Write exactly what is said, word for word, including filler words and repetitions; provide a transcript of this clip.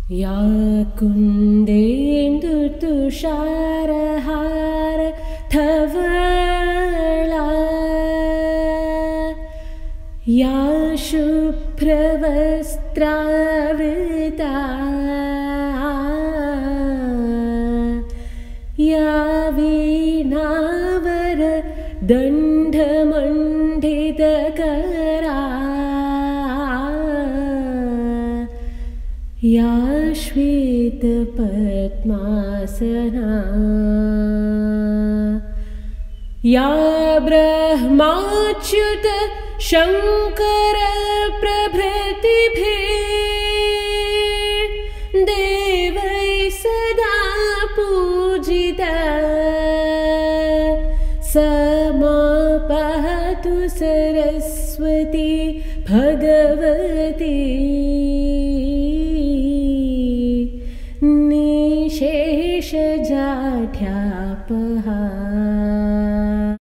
या कुन्देन्दुतुषारहार धवला या शुभ्रवस्त्रावृता या वीणावरदण्डमण्डितकरा या श्वेतपद्मासना या ब्रह्माच्युत शङ्कर प्रभृतिभिः देवैः सदा पूजिता सा मां पातु सरस्वती भगवती निशेषजाढ्यापहा।